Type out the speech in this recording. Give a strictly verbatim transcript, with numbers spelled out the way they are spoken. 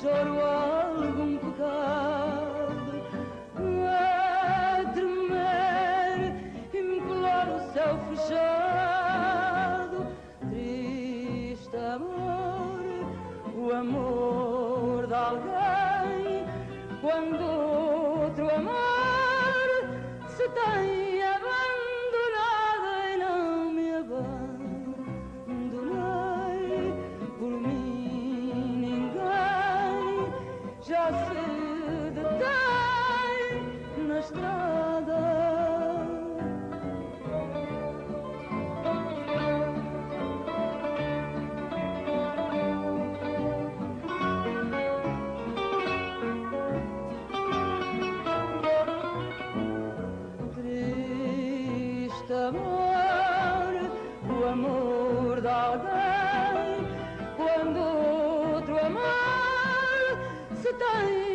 choro algum pecado, a tremer e me colar o céu fechado. Triste amor, o amor de alguém, quando outro amor se tem abandonado. E não me abandonei, por mim ninguém já se detém na estrada. Triste amor, o amor de alguém, quando outro amor se tem